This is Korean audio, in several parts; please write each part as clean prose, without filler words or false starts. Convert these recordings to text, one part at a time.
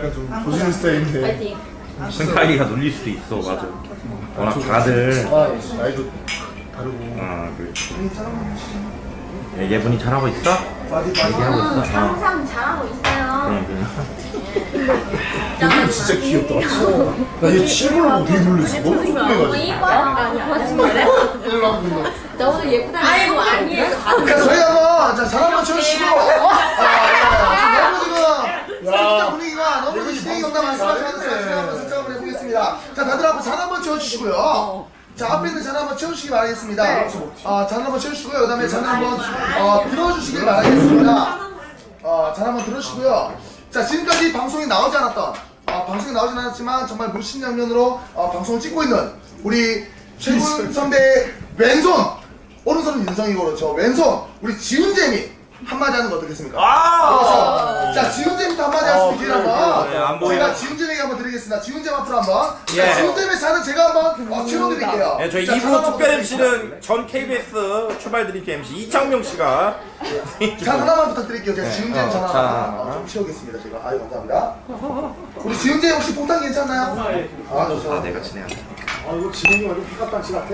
약간 좀 조심 스타일인데. 승카이가 놀릴 수도 있어, 맞아. 워낙 다들. 나이도 다르고. 아, 그래. 예분이 잘하고 있어? 얘기하고 있어? 항상 잘하고 있어요. 이거 진짜 귀엽다. 나얘 친구를 어떻게 놀렸어? 너무 궁금해가지고. 나 오늘 예쁘다. 아이고 아니에요. 그러니까 저희 한번 자, 잘 한번 채우시고. 너무 지금 진짜 분위기가 너무 진행이 없나 말씀하셔서 제가 한번 설정 한번 해보겠습니다. 자, 다들 한번 잘 한번 채워주시고요. 자, 앞에 있는 잔 한번 채우시기 바라겠습니다. 잔 한번 채우시고요. 그 다음에 잔 한번 들어주시길 바라겠습니다. 잔 한번 들어주시고요. 자, 지금까지 방송에 나오지 않았던 방송에 나오진 않았지만 정말 물심양면으로 방송을 찍고 있는 우리 최군 선배 왼손, 오른손은 윤성이고 그렇죠. 왼손 우리 지훈재미 한마디 하는 거 어떻겠습니까? 그래서 자, 지훈재미부터 한마디 하시면 기회를 한번 제가 지훈재미에게 한번 드리겠습니다. 지훈재 앞으로 한번. 자, 지훈재미 잔은 제가 한번 채워드릴게요. 네, 저희 2부 특별 MC는 전 KBS 출발 드림팀 MC 이창명 씨가 잔 하나만 부탁드릴게요. 제가 지훈재미 잔 하나 좀 채우겠습니다. 제가. 아유, 감사합니다. 우리 지훈재 혹시 폭탄 괜찮나요? 좋죠. 내가 진행한다. 이거 진행이 완전 피카빵치 같아.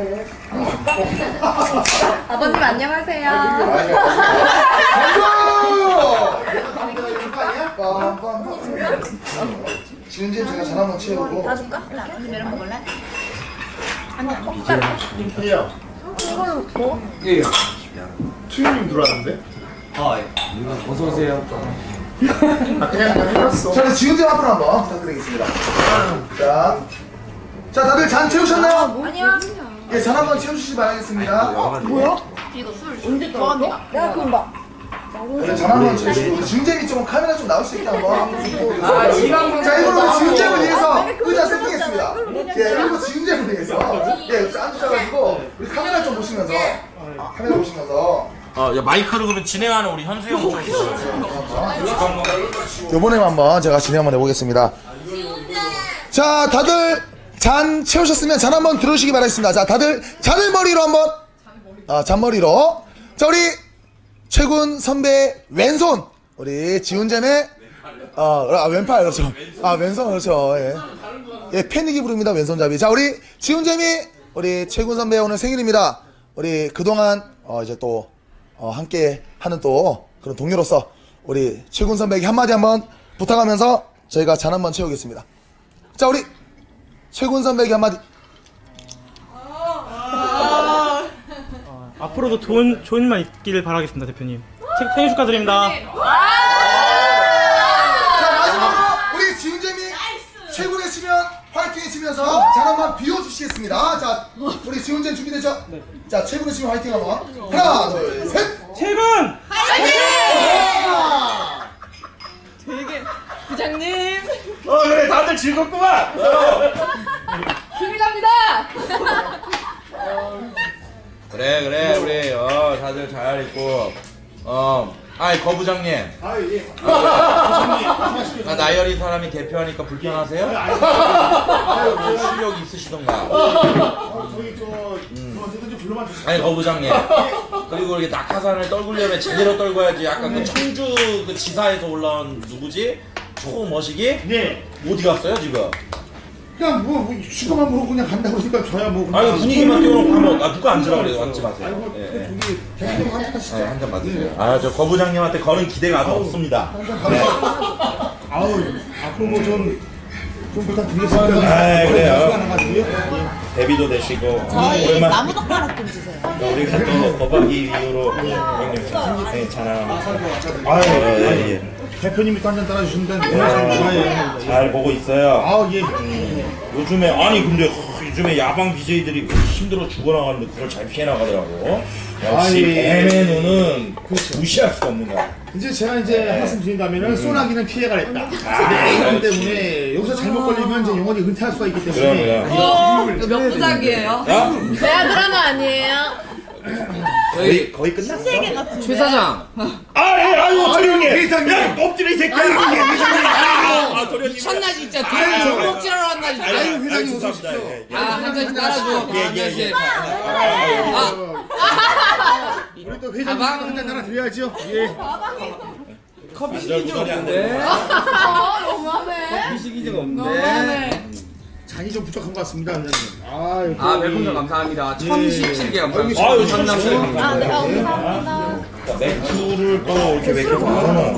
아버님 안녕하세요. 지훈재 제가 잔 한번 채우고. 놔줄까? 메론 먹을래? 야, 이걸로 더? 예. 투유님 들어왔는데? 어서 오세요. 그냥 해봤어. 자, 지훈재 앞으로 한번 부탁드리겠습니다. 자, 다들 잔 채우셨나요? 아니야. 예, 잔 한번 채우시기 바라겠습니다. 뭐야? 이거 술 언제 좋아하냐? 내가 그럼 봐. 네, 잔 한번 채우시고 지훈재미 좀 카메라 좀 나올 수 있게 한번. 자, 이걸로 지훈재를 위해서 의자 세팅했습니다. 예, 이거 지훈재를 위해서. 예, 앉으셔가지고 우리 카메라 좀 보시면서. 카메라 보시면서. 야, 마이크로 그러면 진행하는 우리 현수 형 좀 해주세요. 요번에만 한번 제가 진행 한번 해보겠습니다. 자, 다들 잔 채우셨으면 잔 한번 들어주시기 바라겠습니다. 자, 다들 잔을 머리로 한번. 잔머리로. 자, 우리 최군 선배 왼손. 우리 지훈잼의 왼팔, 그렇죠. 왼손, 그렇죠. 예. 예, 패닉이 부릅니다. 왼손잡이. 자, 우리 지훈잼이 우리 최군 선배 오늘 생일입니다. 우리 그동안 이제 또 함께 하는 또 그런 동료로서 우리 최군 선배에게 한마디 한번 부탁하면서 저희가 잔 한번 채우겠습니다. 자, 우리 최군 선배에게 한마디. 앞으로도 좋은 일만 있기를 바라겠습니다, 대표님. 생일 축하드립니다. 자, 마지막으로 우리 지훈재미 최군에 치면 화이팅 해치면서 잔 한번 비워주시겠습니다. 자, 우리 지훈재 준비되죠? 네. 자, 최군에 치면 화이팅 한번. 하나, 둘, 셋! 최군! 화이팅! 되게 부장님. 그래, 다들 즐겁구만. 힘이 납니다. 그래, 우리 다들 잘 있고 거부장님. 예. 나열이 사람이 대표하니까 불편하세요? 실력이 있으시던가. 저희 언제든지 불러만 주시죠. 아니, 거부장님. 그리고 이렇게 낙하산을 떨구려면 제대로 떨궈야지. 약간 그 청주 그 지사에서 올라온 누구지? 초머시기? 네. 어디 갔어요 지금? 그냥 슈퍼만 보고 그냥 간다고 그러니까 저야 뭐. 아니, 분위기만 띄워놓고 하면 누가 앉으라고 그래요? 앉지 마세요. 저기 대표님 한잔 하시죠. 한 잔 받으세요. 저 거부장님한테 거는 기대가 없습니다. 앞으로 뭐 좀 부탁드리겠습니다. 그래요. 데뷔도 되시고. 저희 나무 젓가락 좀 주세요. 우리가 또 거박이 이후로 형님 자랑하면서. 대표님이 또 한잔 따라주신다는 잘 보고 있어요. 예. 요즘에 근데 요즘에 야방 BJ들이 힘들어 죽어나가는데 그걸 잘 피해나가더라고. 역시 뱀의 눈은 무시할 수가 없는 거야. 이제 제가 한 말씀 드린다면은 소나기는 피해가 있다. 그렇기 때문에 여기서 잘못 걸리면 이제 영원히 은퇴할 수가 있기 때문에. 이거 몇 부작이에요? 대화 드라마 아니에요? 거의 끝났어. 최 사장. 도련님. 회장님. 껍질이 새끼야. 도련님. 미쳤나 진짜. 도련님 정복질하러 왔나 진짜. 회장님 어서 오십시오. 한 잔씩 따라줘. 예. 우리 또 회장님 한잔 따라 드려야죠. 예. 커피 시킨 적 없는데. 너무하네. 커피 시킨 적 없는데. 너무하네. 잔이 좀 부족한 것 같습니다, 원장님. 아, 별풍선 감사합니다. 1017개 감사합니다. 아유, 전남씨 아, 감사합니다. 네, 감사합니다. 맥주를 또 이렇게 몇 개 더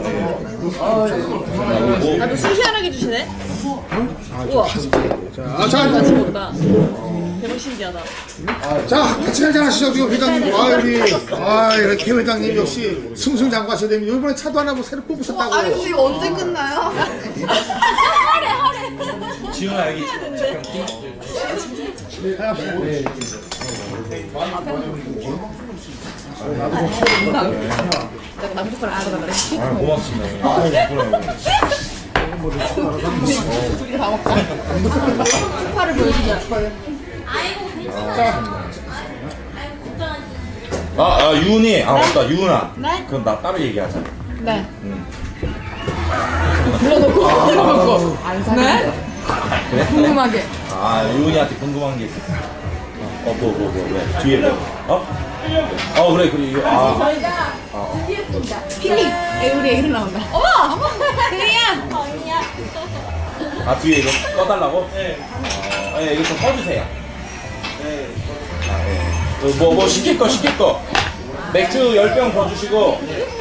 나눠놨네. 나도 신기하게 주시네. 우와. 자, 같이 먹다. 대박 신기하다. 자, 같이 한잔 하시죠, 지금 회장님. 이렇게 회장님 역시 승승장구하셔야 됩니다. 이번에 차도 하나 뭐 새로 뽑으셨다고. 아니 근데 이거 언제 끝나요? 지훈아 여기 잠깐 남주파를 알아가 그래. 아 고맙습니다. 우리 다 먹자. 파를 보여주자. 유은이 맞다 유은아. 네? 그럼 나 따로 얘기하자. 네. 응. 불러놓고 안 사네? 그래? 궁금하게. 유은이한테 궁금한 게 있어. 왜? 뒤에 왜? 그래 저희가 준비했습니다. 피니. 우리 애기를 나온다. 어머! 피니야! 뒤에 이거 꺼달라고? 네. 이거 좀 꺼주세요. 뭐 시킬 거. 맥주 10병 더 주시고,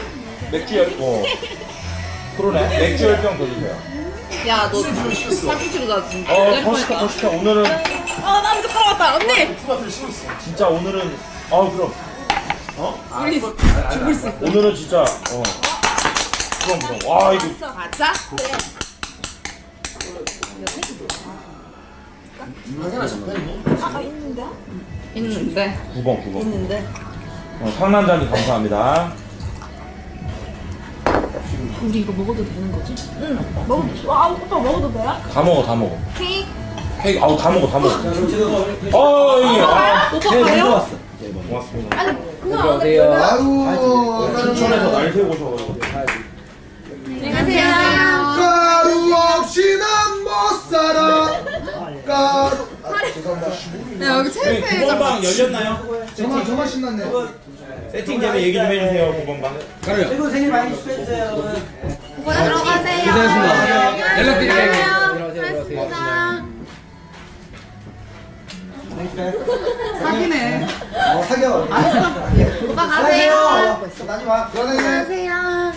그러네. 맥주 10병 더 주세요. 야, 너 팔꿈치로 나 진짜. 더 시켜. 오늘은, 남주 걸어왔다, 언니! 진짜 오늘은, 그럼. 우리 죽을 수 있어. 오늘은 진짜, 그럼. 와, 이거. 맞아? 그래. 있는데. 9번. 있는데. 상남자님 감사합니다. 우리 이거 먹어도 되는 거지? 응. 먹어도. 오빠 먹어도 돼요? 다 먹어. 케이크. 다 먹어. 오빠 네, 가요? 고맙습니다. 아니, 그거 안녕하세요. 아유, 춘천에서 날 세우고 오셔가지고. 안녕하세요. 가루 없이 난 못 살아. 가루. 야, 여기 체육회장. 9번방 열렸나요? 정말 신났네. 세팅 되면 얘기 좀 해주세요, 9번방. 그리고 생일 많이 축하해주세요, 여러분. 들어가세요. 고생하셨습니다. 연락드릴게요. 사기네. 사겨. 오빠 가세요. 나중에 와. 안녕하세요.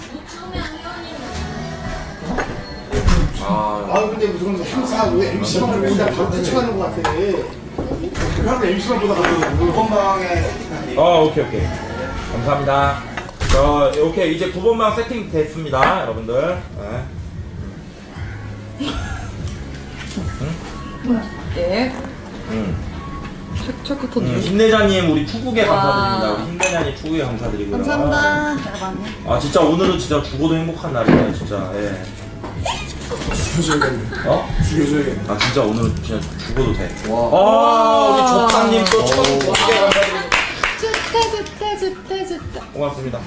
근데 무슨 행사 왜 MC만 보다 바로 대처하는 것 같아. 그러면 MC만 보다 바로 건방에. 오케이. 감사합니다. 오케이. 이제 9번방 세팅 됐습니다, 여러분들. 예. 응. 초코톤. 힘내자님, 우리 축구계 감사드립니다. 우리 힘내자님 축구계 감사드리고요. 감사합니다. 진짜 오늘은 진짜 죽어도 행복한 날이네, 진짜. 예. 죽여줘야겠네. 진짜 오늘은 진짜 죽어도 돼. 우리 족상님 또 처음 축구계 감사드립니다. 좋다. 고맙습니다.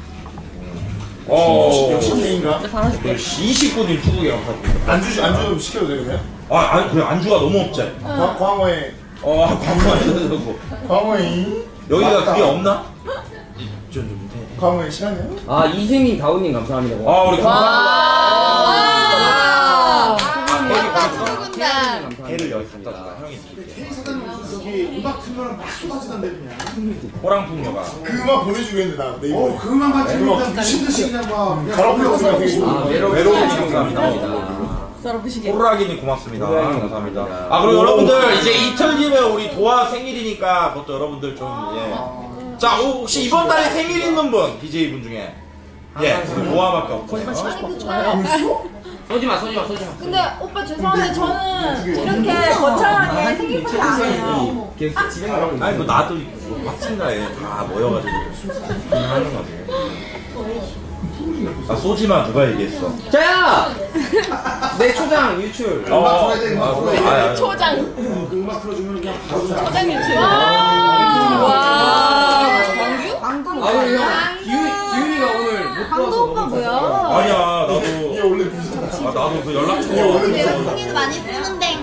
역시 인가? 29님 축구계 감사드립니다. 안주 시켜도 되겠네요? 아니, 그래, 안주가 너무 없지. 광어에. 광고에도 그렇고. 광어에. 여기가 그게 없나? 좀 광어에 시간이요? 이승민 다운님 감사합니다. 우리 개를 여기 갖다 줘. 형이 K 사장님 저기 음악 틀면 막 쏟아지던데 그냥. 호랑풍녀가. 그 음악 보내주겠는데 나 네이버에. 그 음악만 틀면 미친 듯이 그냥 막 가라오케 되게 외로움이 감사합니다. 호루라기님 고맙습니다. 감사합니다. 그리고 여러분들 이제 이틀 뒤면 우리 도화 생일이니까 그것도 여러분들 좀 자, 혹시 이번 달에 생일 있는 분 BJ 분 중에 우리 도화밖에 없어요. 쏘지마. 근데 오빠 죄송한데 저는 이렇게 거창하게 생일파티 안 해요. 아니 나도 마찬가지에 다 모여가지고 그냥 하는 거지. 쏘지마 누가 얘기했어? 자야! 내 초장 유출. 초장. 그 음악 틀어주면 그냥 바로 초장 유출. 와. 광주? 우리 형 기훈이가 오늘 못 광주 들어와서 오빠 뭐야? 아니야 나도 이게 원래 무슨 나도 그 연락처 생일 많이 쓰는데.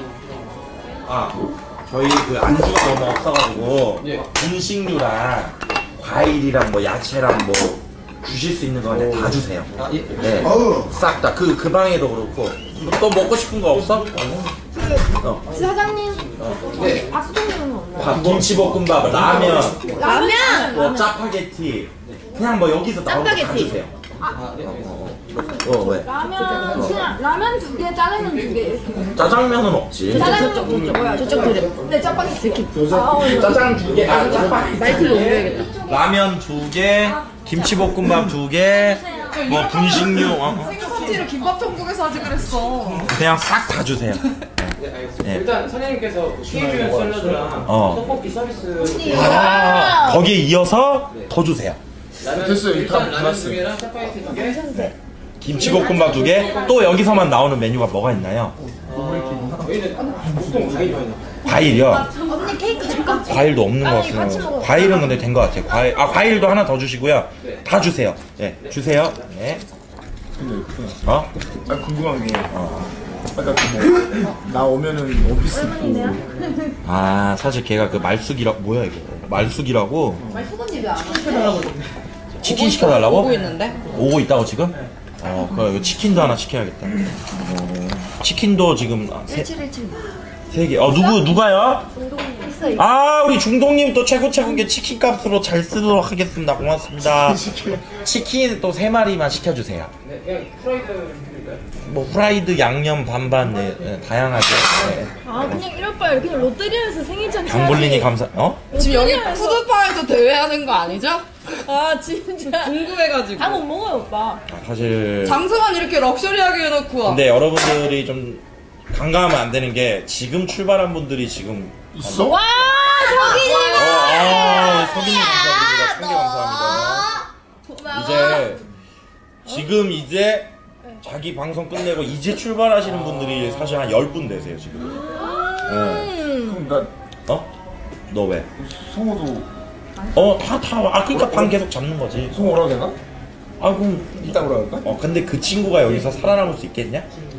저희 그 안주가 너무 없어가지고 분식류랑 과일이랑 뭐 야채랑 뭐 주실 수 있는 거 그냥 다 주세요. 네. 어우. 싹 다. 그 방에도 그렇고. 또 먹고 싶은 거 없어? 사장님. 밥통은 없나요? 밥, 김치볶음밥, 라면, 라면. 뭐 짜파게티. 그냥 뭐 여기서 나오는 거 다 짜파게티. 주세요. 왜? 라면 그냥 라면 2개, 짜장면 2개 이렇게. 짜장면은 없지. 짜장면 뭐야? 저쪽 그래. 네, 짜파게티 이렇게. 짜장 2개, 짜파게티 마이크를 옮겨야겠다. 라면 2개, 김치볶음밥 2개, 뭐 분식류 생파티를 김밥 천국에서 하지 그랬어. 그냥 싹 다 주세요. 네. 일단 선생님께서 KBS 샐러드랑 떡볶이 서비스 거기에 이어서 더 주세요. 됐어요. 일단 라면 2개랑 짜파게티 2개. 김치볶음밥 2개. 또 여기서만 나오는 메뉴가 뭐가 있나요? 저희는 보통 과일 많이 나와요. 과일이요. 언니 케이크 줄까? 과일도 없는 것 같아요. 과일은 근데 된 것 같아요. 과일도 하나 더 주시고요. 다 주세요. 네, 주세요. 네. 어? 아 궁금한 게 아까 나 오면은 오피스 있고 아 사실 걔가 그 말숙이라 뭐야 이거 말숙이라고 수건집이 안 와. 치킨 시켜달라고? 오고 있는데? 오고 있다고 지금? 그래 이거 치킨도 하나 시켜야겠다. 치킨도 지금 1717. 3개. 누가요? 아 우리 중동님 또 최고인 게 치킨 값으로 잘 쓰도록 하겠습니다. 고맙습니다. 치킨 또 3마리만 시켜주세요. 네, 그냥 프라이드 해드릴까요? 뭐 후라이드 양념 반반 네, 다양하게. 네. 아 그냥 이럴 바에 그냥 롯데리아에서 생일잔치. 장볼린이 감사. 지금 여기 푸드파이도 대회하는 거 아니죠? 아 진짜. 궁금해가지고. 다 못 먹어요 오빠. 사실 장소만 이렇게 럭셔리하게 해놓고. 근데 여러분들이 좀 간과하면 안 되는 게 지금 출발한 분들이 지금 있어? 와 서빈님 감사드립니다. 1000개 감사합니다. 이제 자기 방송 끝내고 이제 출발하시는 분들이 사실 한 10분 되세요 지금. 그럼 나 너 왜? 성호도 그러니까 방 계속 잡는 거지. 성호 오라고 되나? 그럼 이따 오라고 할까? 근데 그 친구가 여기서 살아남을 수 있겠냐?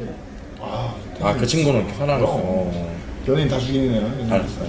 그 친구는 이렇게 살아남았어. 연예인 다 죽이는 애야. 알았어.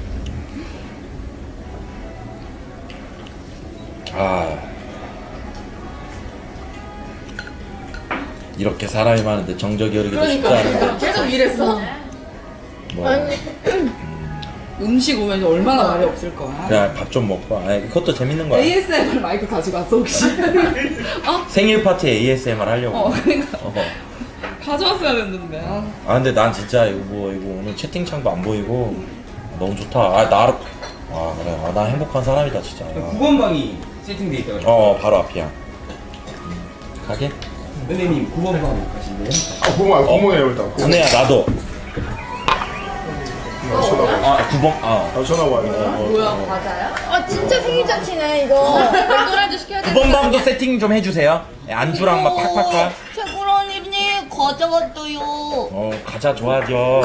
이렇게 사람이 많은데 정적이 흐르기도 쉽지 않은데 계속 이랬어. 뭐 음식 오면 얼마나 말이 없을 거야. 그냥 밥 좀 먹고 그것도 재밌는 거야. ASMR 마이크 가지고 왔어 혹시? 생일 파티에 ASMR 하려고. 그러니까 가져왔어야 했는데. 근데 난 진짜 이거 오늘 채팅창도 안 보이고 너무 좋다. 그래. 나 행복한 사람이다 진짜. 9번 방이 세팅돼 있다고. 바로 앞이야. 가게? 은혜님 9번 방 가신대요? 고모예요 일단. 은혜야 나도. 전화. 9번. 전화 와요. 뭐야? 맞아요? 아 진짜 생일잔치네 이거. 맥도날드 시켜야 돼. 9번 방도 세팅 좀 해주세요. 안주랑 막 팍팍팍. 최고로님 가져갔어요. 과자 좋아하죠.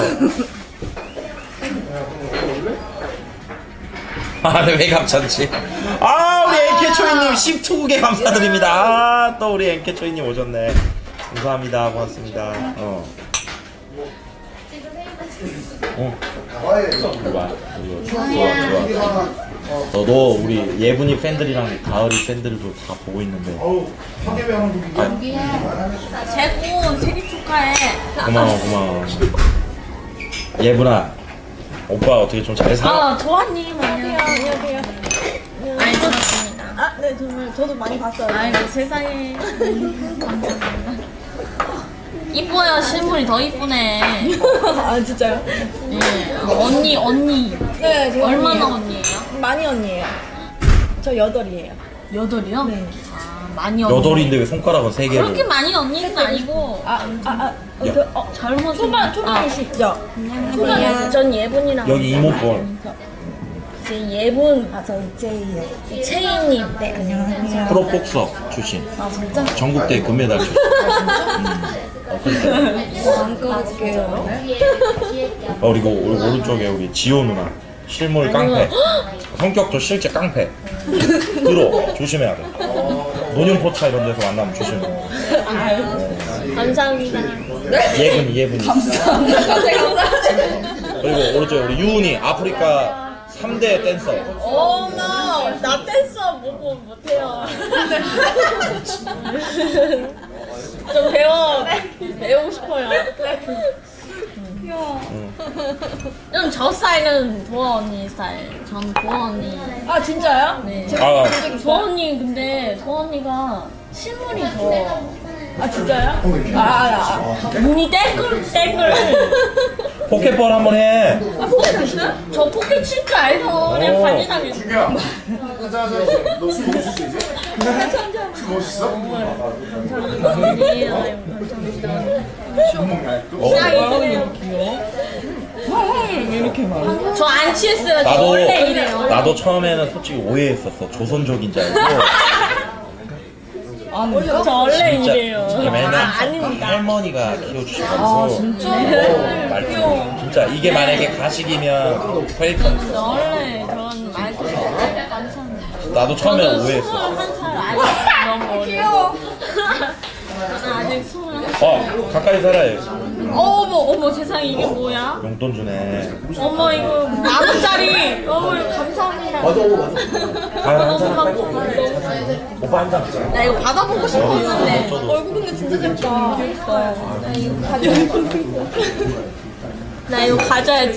왜 감찮지? 우리 엔케초이님 12개 감사드립니다. 또 우리 엔케초이님 오셨네. 감사합니다. 고맙습니다. 좋아. 너도 우리 예분이 팬들이랑 가을이 팬들도 다 보고 있는데. 재곤 생일 축하해. 고마워. 예분아, 오빠 어떻게 좀 잘 살아? 조아님 안녕하세요. 많이 들었습니다. 네 정말 저도 많이 봤어요. 아이고 세상에. 감사합니다. 이뻐요. 실물이 더 이쁘네. 진짜요? 네. 언니. 네. 제가 얼마나 언니예요? 많이 언니예요. 저 8이에요. 8이요? 네. 많이 언니. 8인데 왜 손가락은 3개를? 그렇게 많이 언니는 아니고. 젊은 초반이시죠? 안녕하세요. 전 예분이랑. 여기 이모뻘. 제 예분. 저 이채희요. 이채희님. 네 안녕하세요. 프로복서 출신. 진짜? 전국대 금메달 출신. 그리고 오른쪽에 우리 지호 누나. 실물 깡패. 성격도 실제 깡패. 들어. 조심해야 돼. 노년포차 이런 데서 만나면 조심해. 감사합니다. 예분이. 감사합니다. 그리고 오른쪽에 우리 유은이. 아프리카 3대 댄서. 나 댄스 수업 못해요. 좀 배우고 싶어요. 귀여워. 좀 저 스타일은 도아 언니 스타일. 전 도아 언니. 아 진짜요? 네. 도아 언니 근데 도아 언니가 실물이 더. 아 진짜요? 눈이 땡글. 포켓볼 한번 해. 아 포켓 있어요? 저 포켓 칠 줄 알죠. 그냥 관리당해. 준규야. 너술 먹을 수 있어 이제? 술 먹을 수 있어? 저 안 취했어요. 저 원래 이래요. 나도 처음에는 솔직히 오해했었어. 조선족인 줄 알고. 저 원래 진짜 이래요. 맨날 아닙니다. 할머니가 키워주셔가지고. 말투 진짜 이게 만약에 가식이면 퀄리티. 저 원래 그런 말투 나도 처음에는 오해했어. 21살 아직 너무 어려. 귀여워. 저는 아직 21살. 가까이 살아요. 어머 세상에 이게 뭐야? 용돈 주네. 어머 이거 만원짜리. 어머 이거 감사합니다. 맞아. 너무 감사합니다. 오빠 한 잔. 나 이거 받아보고 싶었는데. 얼굴 근데 진짜 예뻐. 나 이거 가져야지. 나 이거 가져야지.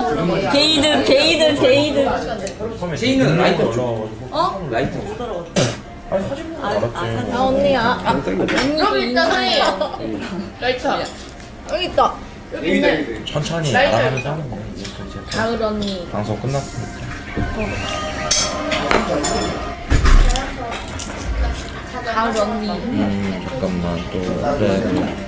게이들. 제이는 라이터 줘. 어? 라이터. 아니 사진 보고 알았지. 언니야. 언니도 인사해. 라이터. 여기 있다. 천천히 알아가면서 하는 거야. 가을 언니. 방송 끝났으니까. 가을 언니. 잠깐만 또 그래.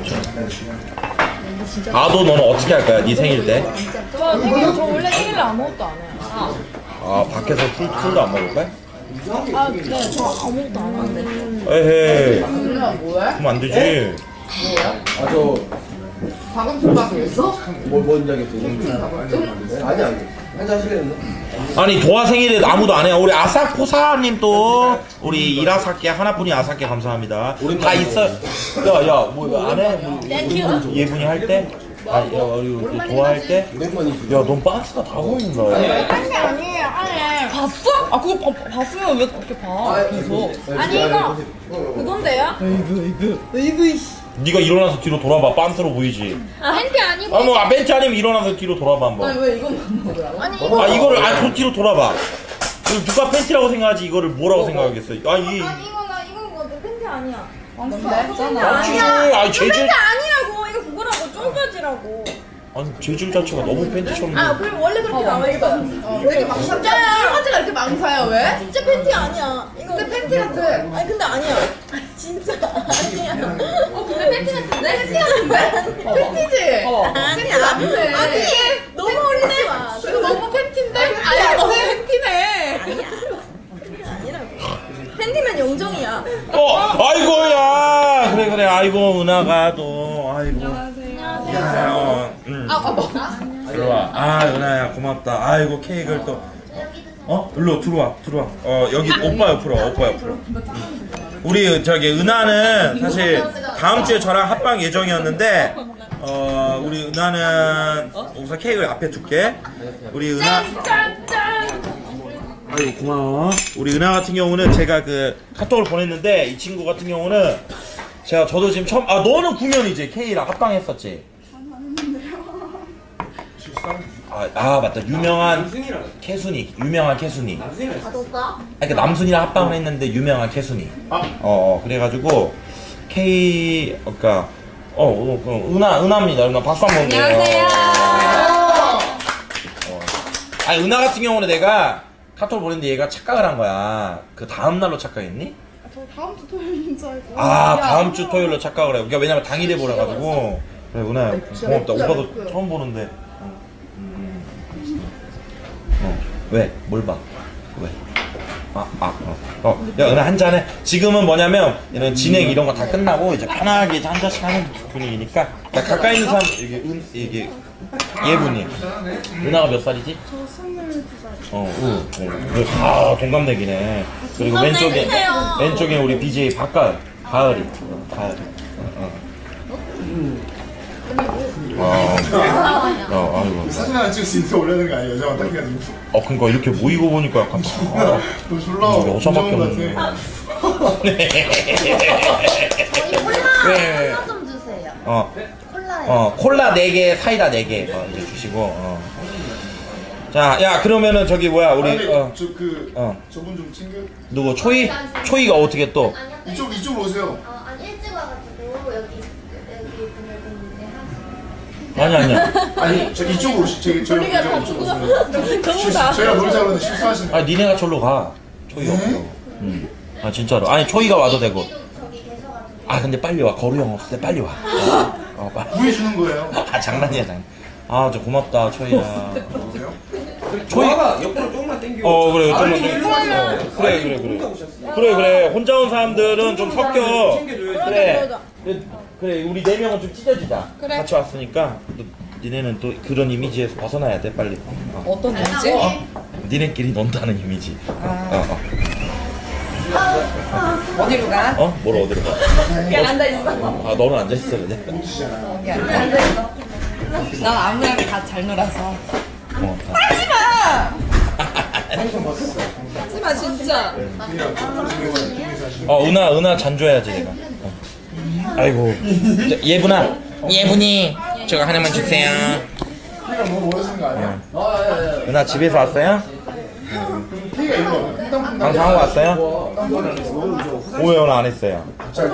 너 너는 어떻게 할 거야? 네 생일 때? 저 원래 생일에 아무것도 안 해요. 밖에서 술도 안 먹을 거야? 네, 저 아무것도 안 하는데. 에헤이. 그럼 안 되지. 방금 들어가서 뭔지 알겠지? 아니 한잔 하시겠는데? 아니 도화 생일에 아무도 안 해요. 우리 아사코사님 또 우리 이라사케 하나뿐이 아사케 감사합니다. 다 있어. 야야 뭐 이거 안 해? 뭐, 예분이 할 때? 우리 도화 할 때? 야 넌 박스가 다 보인다. 아니에요. 봤어? 아 그거 봤으면 왜 그렇게 봐? 계속. 아니 이거 그건데요? 네가 일어나서 뒤로 돌아봐. 빤스로 보이지? 팬티 아니고. 뭐 벤치 아니면 일어나서 뒤로 돌아봐 한번. 왜 이건 먹으라고? 아니 이거. 이거를 뒤로 돌아봐. 그리고 누가 팬티라고 생각하지 이거를 뭐라고 생각하겠어? 이건 내 팬티 아니야. 재질 재질. 팬티 아니라고. 이거 그거라고 쫄바지라고. 아니 재질 자체가 너무 팬티처럼. 그럼 원래 그렇게 나와 있어. 되게 망사야. 쫄바지가 이렇게 망사야 왜? 진짜 팬티 아니야. 이거 근데 팬티 같아. 아니 근데 아니야. 진짜 아니야. 근데 팬티 같은데? 팬티 같은데? 팬티지? 아니야. 아니 너무 어울리지 마. 이거 너무 팬티인데? 아니야 너무 팬티네. 팬티면 용정이야. 아이고야. 그래. 아이고 은하가 또 아이고. 안녕하세요. 들어와. 은하야 고맙다. 아이고 케이크를 또. 일로 들어와. 여기 오빠 옆으로. 우리 저기 은하는 사실 다음 주에 저랑 합방 예정이었는데 우리 은하는 우선 케이크를 앞에 둘게. 우리 은하. 아이고 고마워. 우리 은하 같은 경우는 제가 그 카톡을 보냈는데 이 친구 같은 경우는 저도 지금 처음 너는 구면이지 K랑 합방했었지. 맞다. 유명한 캐순이. 그러니까 남순이랑 합방을 했는데 유명한 캐순이. 그래가지고 K 그러니까 은하입니다. 은하 박수 한번 주세요. 안녕하세요. 은하 같은 경우는 내가 카톡을 보냈는데 얘가 착각을 한 거야. 그 다음 날로 착각했니? 저 다음 주 토요일인 줄 알고. 다음 주 토요일로 착각을 해. 그러니까 왜냐면 당일에 보내가지고. 그래 은하야 고맙다. 오빠도 처음 보는데. 왜? 뭘 봐? 왜? 야 은하 한잔해. 지금은 뭐냐면 이런 진행 이런 거 다 끝나고 이제 편하게 이제 한 잔씩 하는 분위기니까. 가까이 있는 사람 이게 예분이. 은하가 몇 살이지? 저 22살. 동갑내기네. 그리고 왼쪽에 우리 BJ 가을이. 아이고. 사진 하나 찍을 수 있는데 올려는 거 아니에요? 여자만 딱 해가지고. 그러니까 이렇게 모이고 보니까 약간 너 졸라 여자밖에 없네. 네. 콜라 좀 주세요. 콜라에. 콜라 4개, 사이다 4개 이제 주시고. 자, 야 그러면은 저기 뭐야 우리 저분 좀 챙겨. 누구 초이가 어떻게 또? 이쪽으로 오세요. 아니 일찍 와가지고 여기 분들 좀 아니야. 아니 저 이쪽으로 저희가 이쪽으로 오세요. 저희가 놀자 그러는데 실수하시는. 아니 니네가 절로 가. 초이가 없어. 아 진짜로. 아니 초이가 와도 되고. 저기 계셔가지고. 근데 빨리 와. 거루 형 없을 때 빨리 와. 빨리. 구해주는 거예요. 장난이야 장난. 저 고맙다 초이야. 초이가 옆으로 조금만 당겨. 그래 좀만 그래 혼자 온 사람들은 좀 섞여. 그래 우리 4명은 좀 찢어지자. 같이 왔으니까 니네는 또 그런 이미지에서 벗어나야 돼 빨리. 어떤 이미지? 니네끼리 논다는 이미지. 어디로 가? 뭘 어디로 가? 그냥 앉아있어. 너는 앉아있어 그냥. 앉아있어. 난 아무랑 다 잘 놀아서. 하지마! 하지마 진짜. 은하 잔줘야지 내가. 아이고 예분이 저거 하나만 주세요. 피가 뭐 하시는 거 아니야? 은하 집에서 왔어요? 피가 이거 방송하고 왔어요? 오해는 안 했어요.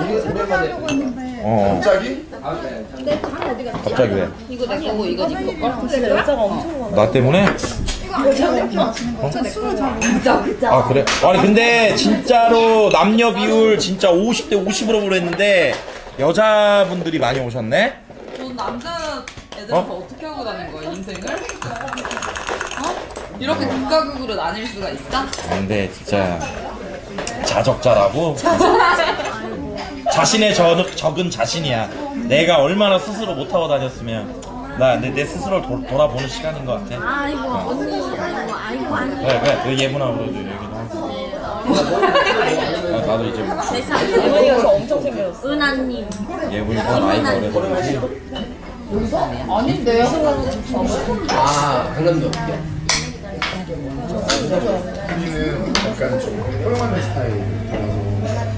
갑자기 왜? 이거 내 거고 이거 네 거. 근데 여자가 엄청 많아. 나 때문에? 그래? 아니 근데 진짜로 남녀 비율 진짜 50대 50으로 보냈는데 여자분들이 많이 오셨네? 넌 남자 애들한테 어떻게 하고 다닌 거야 인생을? 이렇게 극과 극으로 나뉠 수가 있어? 근데 진짜 자적자라고? 자신의 적은 자신이야. 내가 얼마나 스스로 못하고 다녔으면 내 스스로를 돌아보는 시간인 것 같아. 아이고 언니 아이고 그래 그 예분하고 얘기도 하고. 나도 이제 예분이가 저 엄청 생겼어. 은하님. 예분이가 나이가 어려서 아닌데요? 강남도. 우리는 약간 좀 허용하는 스타일이라서.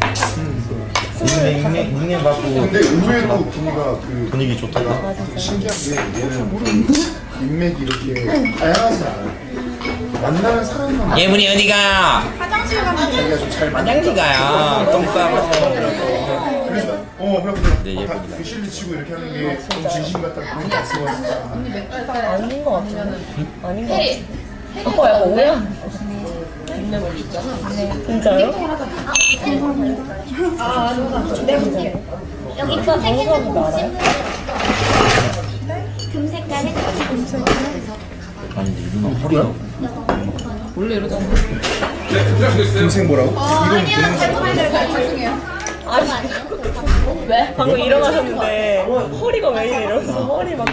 닉네임 받고. 근데 의외로 분위기가 분위기 좋다가. 신기한 게 얘는 인맥이 이렇게 다양하지 않아요. 만나는 사람만 예분이 어디가? 자기가 좀 잘 화장실 가요. 똥 싸고. 그래서 형 네, 예쁘다. 그 실리 치고 이렇게 하는 게 좀 진심 같다 그런 거 같아서 아닌 것 같아. 아닌 것 같아. 아빠 약간 오해야. 진짜요? 여기 금색에는 금색깔에 아니 근데 이누나 허리가. 원래 이러잖아. 금색 뭐라고? 아니야 잘못 알았어요. 아니 왜? 방금 일어나셨는데 허리가 왜 이래 이러면서 허리 막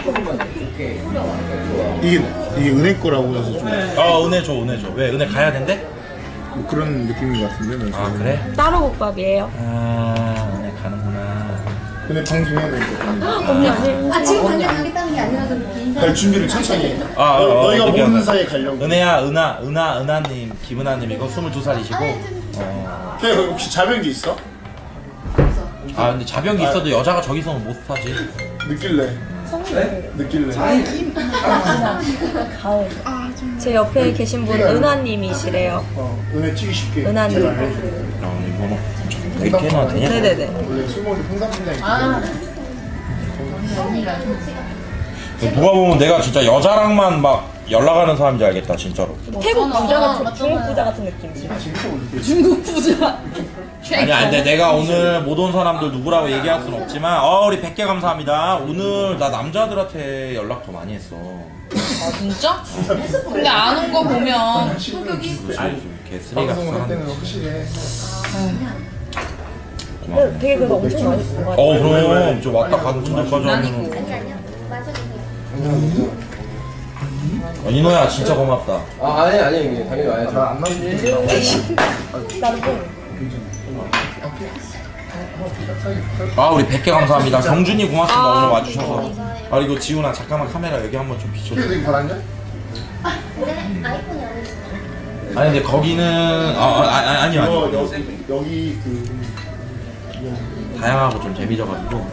이게 은혜 거라고 해서 좀 은혜 줘. 왜 은혜 가야 된대? 뭐 그런 느낌인 것 같은데. 그래? 따로 국밥이에요. 은혜 가는구나. 근데 방송해야 되니까. 언니 아니. 지금 당장 가겠다는 게 아니라서 갈 준비를 천천히 해. 어떻게 너희가 모르는 하나? 사이에 가려고. 은혜야, 은하님, 김은하님이고 22살이시고. 걔 혹시 자변기 있어? 근데 자변기 있어도 여자가 저기서는 못 사지. 느낄래. 느낄래. 가을. 제 옆에 계신 분 은하님이시래요. 은혜 튀기 쉽게. 은하님. 제가 알려줄게. 이거 뭐 이렇게 해놔도 되냐? 네네네. 원래 술 먹을 때 풍상풍상이 누가 보면 내가 진짜 여자랑만 막 연락하는 사람인지 알겠다 진짜로. 태국 부자 같은 중국 부자 같은 느낌이지. 중국 부자. 아니 근데 내가 오늘 못 온 사람들 누구라고 얘기할 순 없지만 우리 100개 감사합니다. 오늘 나 남자들한테 연락 더 많이 했어. 아 진짜? 근데 안 온 거 보면 성격이 좀 개쓰레기 같은 방송을 할 때는 사람. 확실해. 되게 그래도 엄청 많이 쓴 거 같아. 그럼 저 왔다 가는 분들까지 아니고. 하면 이노야 진짜 고맙다. 아니 당연히 와야죠. 나안 나오지. 나도 뭐. 아 우리 100개 감사합니다. 경준이 고맙습니다. 오늘 와주셔서. 아 이거 지훈아 잠깐만 카메라 여기 한번 좀 비춰줘. 되게 받았냐? 아니 근데 거기는 아니요. 여기 그 다양하고 좀 재미져가지고.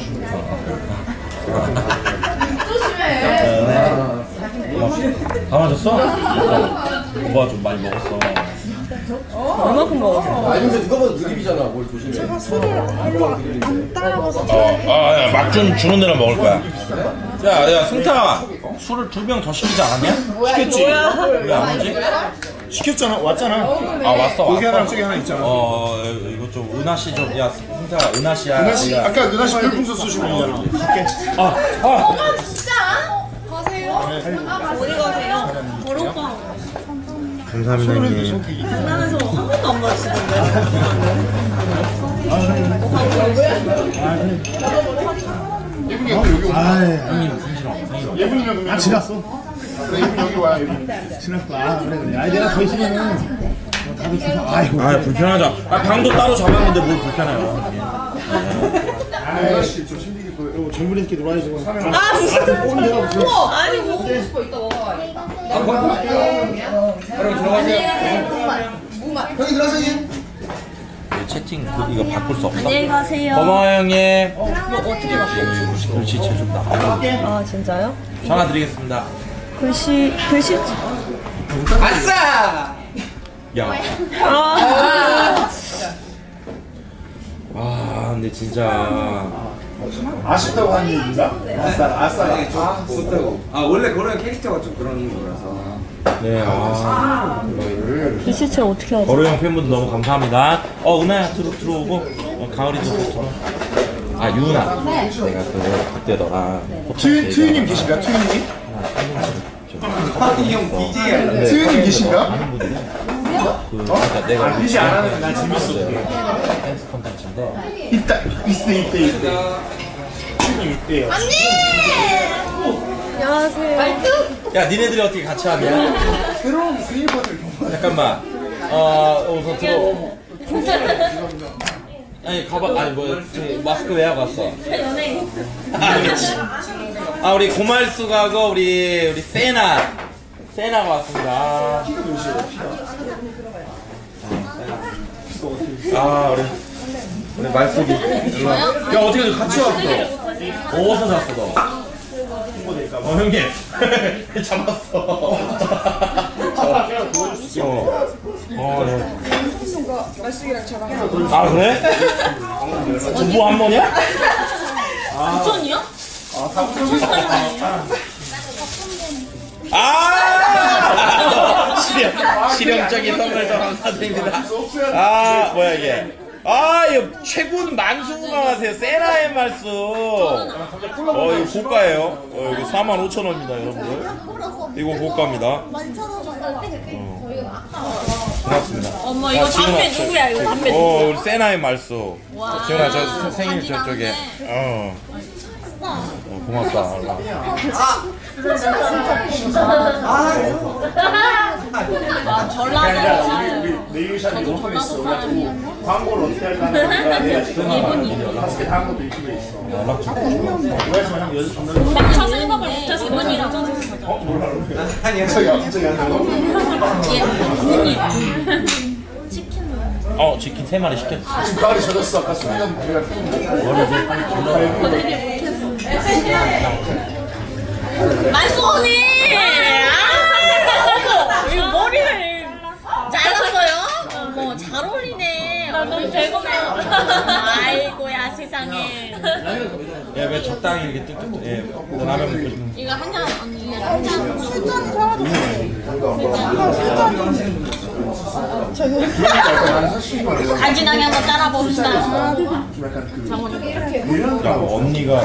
다 맞았어? 오빠 좀 많이 먹었어. 얼마큼 먹었어? 아니 근데 누가 봐도 느립이잖아. 뭘 조심해. 제가 술을 안 따라가서 막 주는 데는 먹을 거야. 야 승타 술을 2병 더 시키지 않았냐? 시켰지. 왜 안 오지? 시켰잖아. 왔잖아. 아 왔어. 여기 하나 저기 하나 있잖아. 이거 좀 은하 씨 좀. 야 승타 은하 씨야. 은하 씨 아까 은하 씨 별풍선 쏘시고 있잖아. 어디 가세요? 어로빠. 감사합니다 형님. 장난해서 한 번도 안 마시던데. 예분이면 아 지났어. 예분 여기 와야 예분. 지났어. 아 그래. 아 내가 더 있으면은 다들 주서 아이고. 아 불편하자. 아 방도 따로 잡았는데 뭘 불편해요. 아이씨 좀 힘들게 또 젊은 애들끼리 놀아야지. 아 진짜. 오늘 내가 무슨 아니 뭐. 형이 들어가세요. 채팅 이거 바꿀 수 없어. 안녕히 가세요. 고마워 형님. 뭐 어떻게 바꿔? 글씨 제좀 나. 아 진짜요? 전화 드리겠습니다. 글씨. 아싸! 야. 아. 와 근데 진짜. 아쉽다고 하는 얘기인가? 아싸. 좋다고. 아 원래 그런 캐릭터가 좀 그런 거라서. 네. 글씨체 어떻게 하지? 거루 형 팬분들 너무 감사합니다. 은하야 들어오고 가을이도 들어. 아 유나. 내가 그때 너랑. 트윈님 계신가? 트윈님? 하디 형 BJ야. 트윈님 계신가? 그러니까 내가 비지 안 하는 날 재밌어. 댄스 콘텐츠인데. 이때. 트윈님 있대요. 안녕하세요. 야 니네들이 어떻게 같이 하냐? 새로운 스니퍼들 잠깐만. 우선 들어. 아니 가방 아니 마스크 왜 하고 왔어? 우리 고말숙하고 우리 세나가 왔습니다. 우리 말숙이. 야 어떻게 같이 왔어? 어디서 잤어 너? 형님 잡았어. 아 그래? 부부 한 번이야? 부천이요? 실용적인 선물 좀 감사드립니다. 뭐야 이게? 이거 최군 만수무강 하세요. 세라의 말씀. 이거 고가예요. 이거 45,000원입니다, 여러분들. 이거 고가입니다. 고맙습니다. 어머 이거 담배 누구야? 이거 담배 누구? 우리 세나의 말씀. 지훈아, 저 생일 저쪽에. 고맙다. 전라도 네일샵이 오픈했어. 광고를 어떻게 할까 하니까 내가 지금 5개 다한 것도 유튜브에 있어. 연락 좀. 그래서 형 연습 존나 차 생각을 못해서 이번이랑 뭐라 그래? 아니야 저기 한다고? 치킨 3마리 시켰지. 지금 가을이 젖었어. 아까 수민형 내가 말쏘니! 이 머리를 잘랐어요? 잘 어울리네. 너무 대고네. 아이고야 세상에. 왜 적당히 이렇게 뜯 라면 먹고 싶은. 이거 한잔 언니 한잔 술잔 사와줬어. 간지나게 한번 따라봅시다. 야 언니가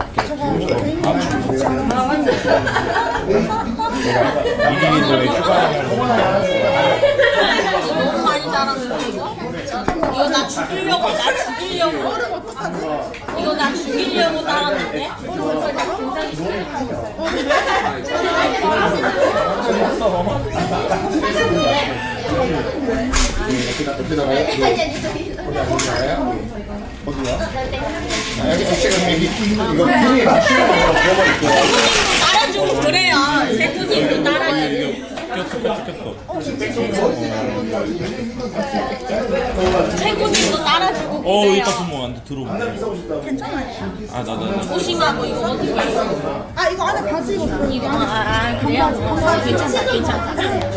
너무 많이 따라줬어 이거 나 죽이려고 이거 나 죽이려고 따랐는데. 어디야? 여기 이거 팬이 따라주고 그래요. 세토님도 따라주고. 최고님도 따라주고 그래요. 이따 뭐 안 들어오네. 괜찮아요. 조심하고 이거 어떻게 아 이거 안에 바지 입었어. 이거 그래요? 괜찮다.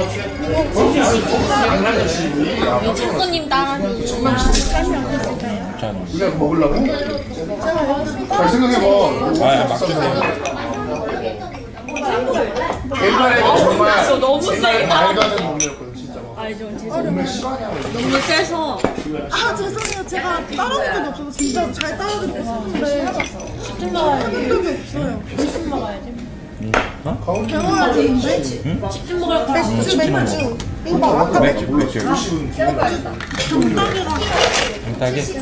최고님 따라주고. 우리가 먹으려고? 잘 생각해봐. 맡기세요. 옛날에는 정말 너무 세. 말도 안 되는 몸이었거든 진짜. 좀 죄송해요. 너무 세서. 아 죄송해요. 제가 따라온 적이 없어서 진짜 잘 따라드리고 싶은데 좀 먹어야지. 한 적이 없어요. 좀 먹어야지. 배워야 되는데. 좀 먹을 거야. 맥주. 이거 봐 아까 맥주. 장딱이?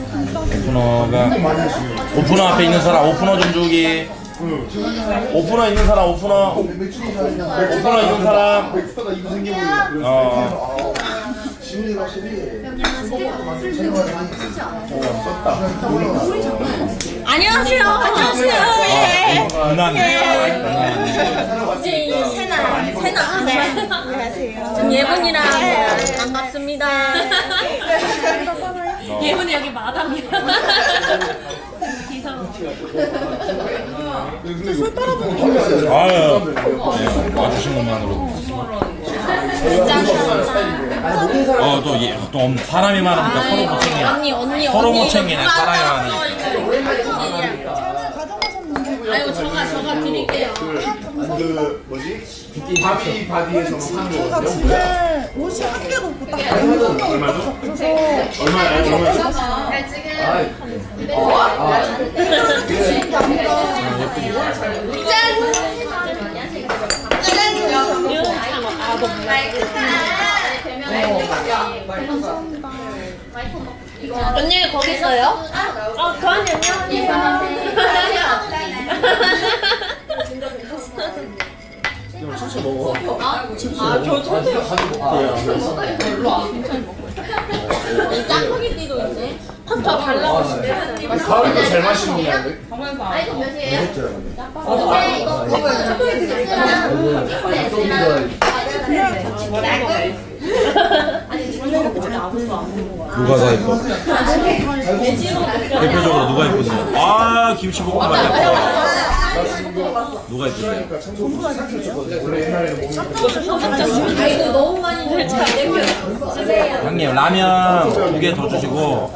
오프너 앞에 있는 사람 오프너 좀 주기. 오프너 있는 사람 오프너 있는 사람. 지훈이가 확실히 안녕하세요. 이제 세나. 네. 안녕하세요. 예분이랑 반갑습니다. 예분이 여기 마담이야. 아유, 와주신 것만으로. 또 사람이 많으니까 서로 못 챙기네. 언니. 서로 못 챙기네, 사람이 많으니까. 아이고, 저가 드릴게요. 그 뭐지? 바디에서 파는 제가 거거든요. 집에 옷이 한 개도 없고 딱 얼마죠? 언니 거기 있어요? 도안이 안녕하세요. 천천히 먹어. 저 천천히 짜파게티도 있네. 컵저 달라고 싶네. 가을도 잘 마시는 건데. 아이고 몇이에요? 누가 더 예뻐? 대표적으로 누가 예쁘세요? 아, 김치볶음밥 예뻐. 누가 예쁘세요? 아이고 너무 많이 드세요. 형님 라면 2개 더 주시고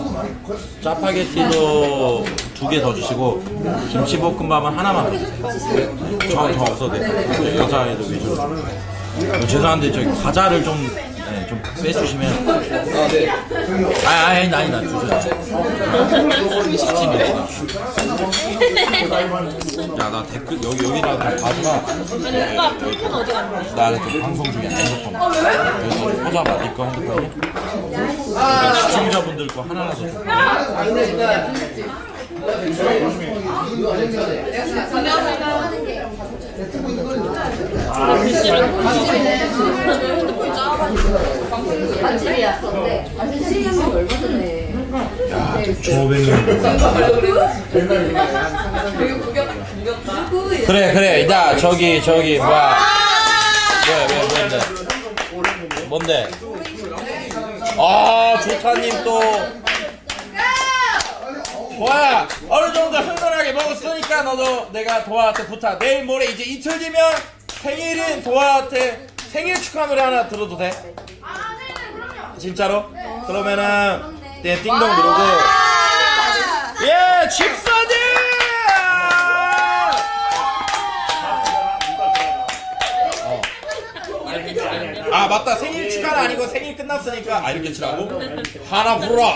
짜파게티도 2개 더 주시고 김치볶음밥은 하나만 더 주세요. 저 없어도 돼요. 여자애들 위주로. 죄송한데 저기 과자를 좀 빼주시면. 아니 주세요. 음식집이야. 야나 댓글 여기다 봐주라. 아니 오빠 핸드폰 어디 갔니? 나 지금 방송 중이야. 핸드폰. 여기서 꽂아봐. 네 거 핸드폰이야? 시청자분들 거 하나라도 줘. 그래 야 저기 뭐야 뭔데 아 조타님 또 도아야 어느 정도 흥건하게 먹었으니까 너도 내가 도아한테 부탁. 내일 모레 이제 이틀 뒤면 생일인 도아한테 생일 축하 노래 하나 들어도 돼? 진짜로? 그러면은 띵동 누르고 예 집사님! 아 맞다 생일 축하는 아니고 생일 끝났으니까 이렇게 치라고? 하나 불러.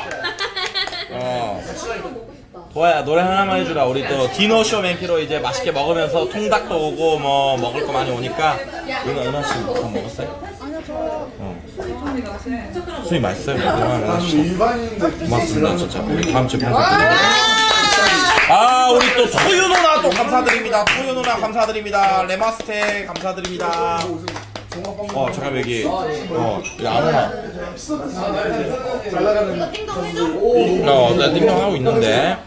도아야 노래 하나만 해주라. 우리 또 디너쇼 맨키로 이제 맛있게 먹으면서 통닭도 오고 뭐 먹을 거 많이 오니까. 은하씨 밥 먹었어요? 아니요 저 수이 맛있어요. 고맙습니다 진짜. 우리 다음 주에 방송 우리 또 소유 누나 또 감사드립니다. 소유 누나 감사드립니다. 레마스테 감사드립니다. 잠깐 여기 여기 안 오나? 나 띵동하고 있는데.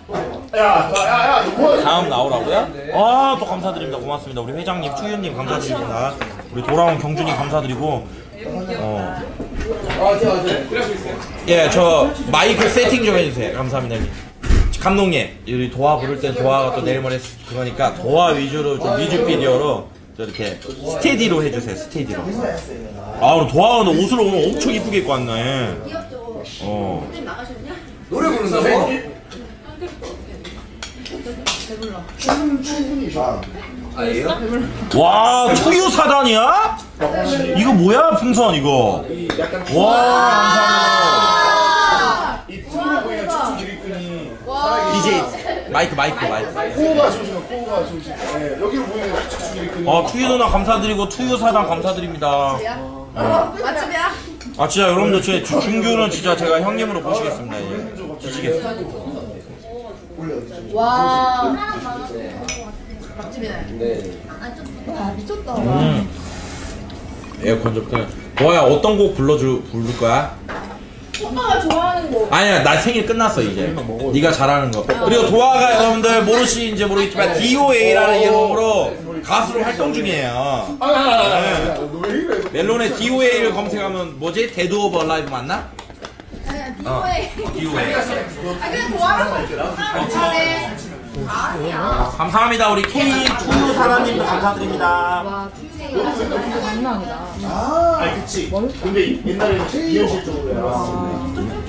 다음 나오라고요? 또 감사드립니다. 고맙습니다. 우리 회장님, 투유님 감사드립니다. 우리 돌아온 경준이 감사드리고. 예, 저 마이크 세팅 좀 해주세요. 감사합니다. 감독님, 우리 도화 부를 땐 도화가 또 내일 모레 그거니까 도화 위주로 좀 뮤직비디오로 이렇게 스테디로 해주세요. 스테디로. 우리 도화가 너 옷을 오늘 엄청 이쁘게 입고 왔네. 노래 부른다고? 와, 투유 사단이야? 이거 뭐야, 풍선 이거? 와, 감사합니다. DJ 마이크. 코어가 좋으시네. 여기로 보이는 척추 기립근이. 투유 누나 감사드리고 투유 사단 감사드립니다. 맛집이야? 진짜 여러분들 제 준규는 진짜 제가 형님으로 모시겠습니다. 지지겠습니다. 와. 맛집이네. 미쳤다. 에어컨 좀 끄. 도아야 어떤 곡 부를 거야? 오빠가 좋아하는 곡. 아니야, 나 생일 끝났어 이제. 네가 잘하는 거. 그리고 도아가 여러분들 모르시는지 모르겠지만 DOA라는 이름으로 가수로 활동 중이에요. 멜론에 DOA를 검색하면 뭐지? 데드 오브 얼라이브 맞나? DOA. 그냥 좋아하는 곡. 잘해. 감사합니다. 우리 K2 사장님도 감사드립니다. 와, 투유가 장난 아니다. 그치. 근데 옛날에 비현실적으로 해요.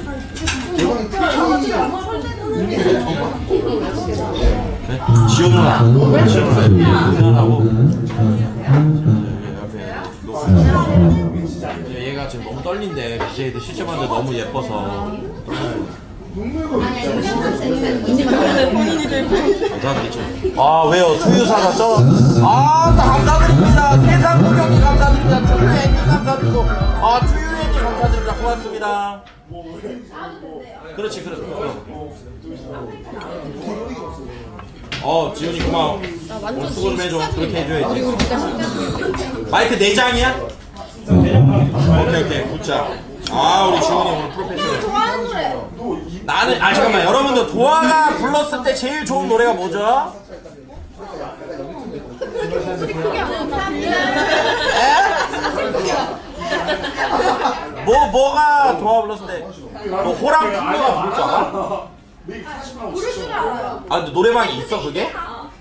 지효 누나. 누나하고. 얘가 지금 너무 떨린데 BJ들 실제 봤는데 너무 예뻐서. 감사드리죠. 왜요? 투유사가 감사드립니다. 세상 구경이 감사드립니다. 투유애님 감사드리고 투유애님 감사드립니다. 고맙습니다. 그렇지. 지훈이 고마워. 오늘 수고 좀 해줘. 그렇게 해줘야지. 마이크 4장이야? 오케이 굿자. 우리 지훈이 오늘 프로페셔널. 좋아하는 노래. 나는 잠깐만, 여러분들 도아가 불렀을 때 제일 좋은 노래가 뭐죠? 그렇게 목소리 크게 안 해요. 뭐가 도아 불렀을 때 호랑 풍류가 부를 줄 알아? 부를 줄 알아요. 근데 노래방이 있어 그게?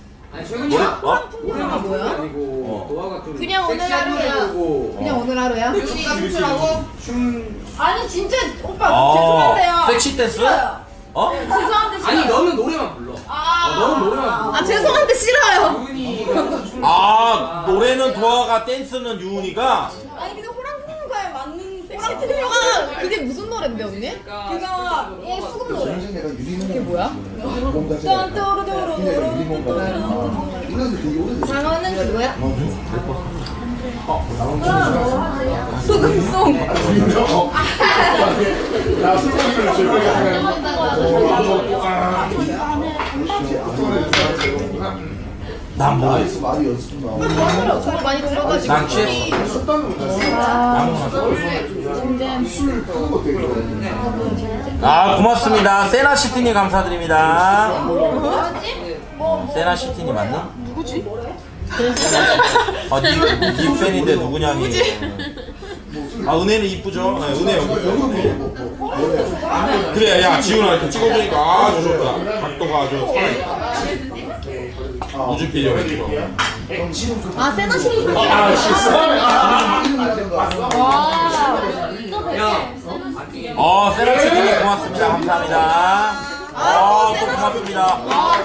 노래가 뭐야? 그냥 오늘 하루야. 그냥 오늘 하루야? 춤추라고? 아니 진짜 오빠 죄송한데요. 섹시 댄스? 죄송한데 싫어요. 아니 너는 노래만 불러. 너는 노래만 불러. 죄송한데 싫어요. 노래는 도아가, 댄스는 유은이가. 아니 근데 호랑이가에 맞는 섹시 댄스가 그게 무슨 노래인데 언니? 그거 수금 노래. 그게 뭐야? 장어는 그거야? 수금송. 난 모르겠어. 저거 많이 들어가지고. 난 취했어. 고맙습니다. 세나시티님 감사드립니다. 세나시티님 맞니? 누구지? 니 팬인데 누구냐니. 은혜는 이쁘죠? 은혜 여기. 그래, 야 지훈아 이렇게 찍어주니까 아주 좋다. 각도가 아주 살아있다. 뮤직비디오 해주고. 세나시티. 세나시티님 고맙습니다. 감사합니다. 또 고맙습니다.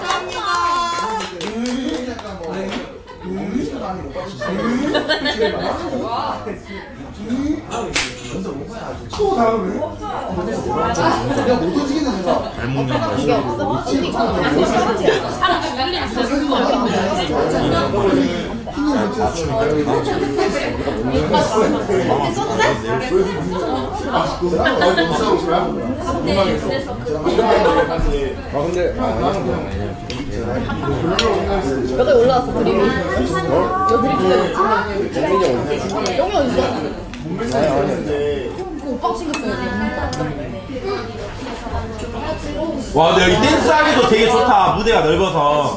잘 먹는 거야. 여기 올라왔어 드림이. 여기 드림이 영이 어딨어? 오빠 생겼어요. 와, 근데 여기 댄스 하기도 되게 좋다. 무대가 넓어서.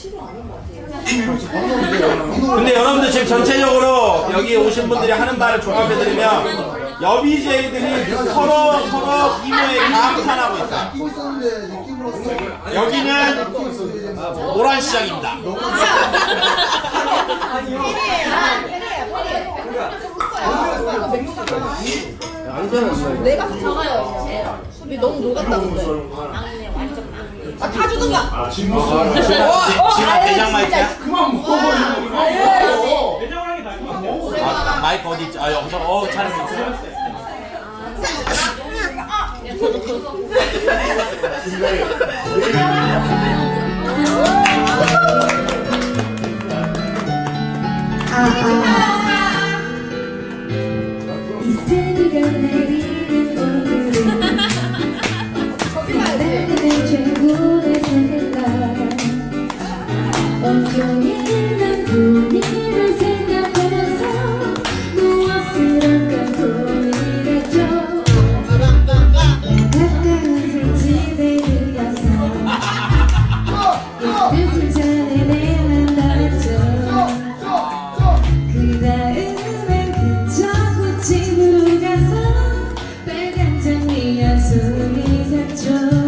근데 여러분들 지금 전체적으로 여기 오신 분들이 하는 말을 종합해드리면 여비제이들이 서로 이모에 감탄하고 있어요. 여기는 노란 시장입니다. 내가 작아요. 우리 너무 녹았다 근데. 다 주든가. 지금 대장 마이크야? 그만 먹어버리는 마이크 어디 있지? 아, 여기서 잘했어. 이슬비가 내리는 오늘은 나는 최고의 생각 온종일 난 본인을 생각하면서 무엇을 할까 고민했죠. 가까운 술집에 들려서 예쁜 술잔에 내만 담았죠. 그 다음엔 그저 집으로 가서 빨간 장미 한 송이 샀죠.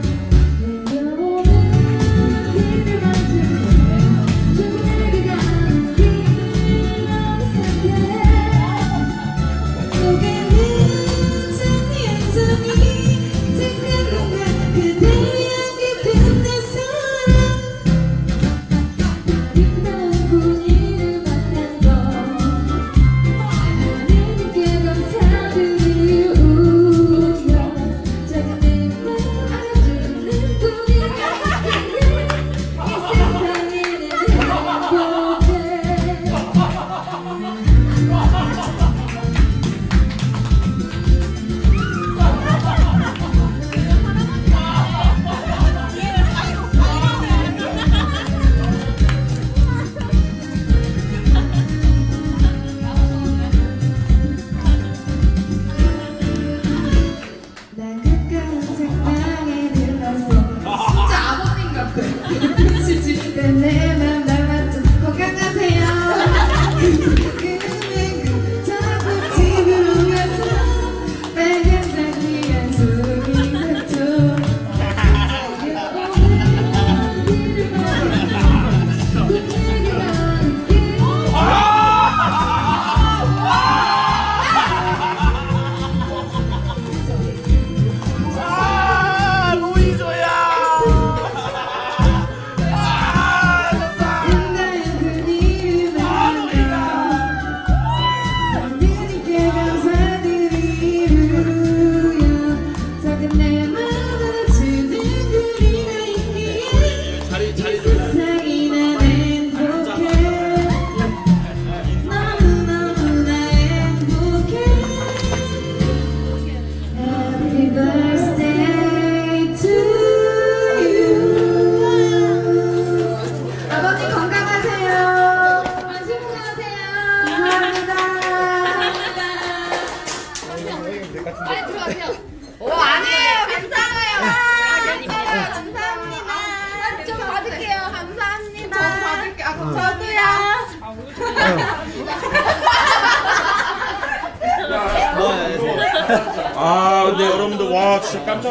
아, 근데 여러분들 와 진짜 깜짝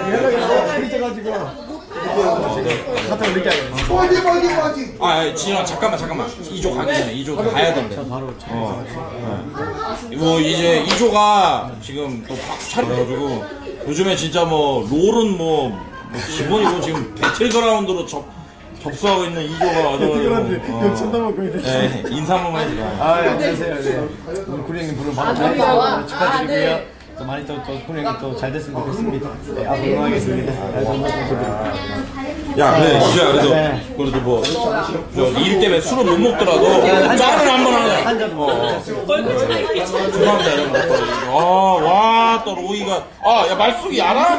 놀랐어요. 아, 진영아 잠깐만. 2조 가기 전에 2조 가야 된대. 바로. 뭐 이제 2조가 지금 또 차려가지고 요즘에 진짜 뭐 롤은 뭐 기본이고 지금 배틀그라운드로 접수하고 있는 2조가 아주 인사 한번 해주세요. 안녕하세요. 네. 구리 형님 부르는 바로 축하드리고요. 또 많이 또 훈련이 또 잘 됐으면 좋겠습니다. 네, 앞으로 응원하겠습니다. 야, 그래, 진짜 그래도 뭐, 일 때문에 술은 못 먹더라도 짠을 한번 하자. 한 잔 뭐. 죄송합니다, 여러분. 와, 또 로이가. 야, 말숙이 알아?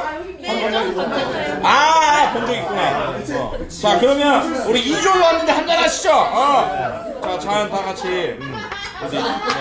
본 적 있구나. 자, 그러면 우리 2조로 왔는데 한잔 하시죠. 자, 잔 다 같이. 어디?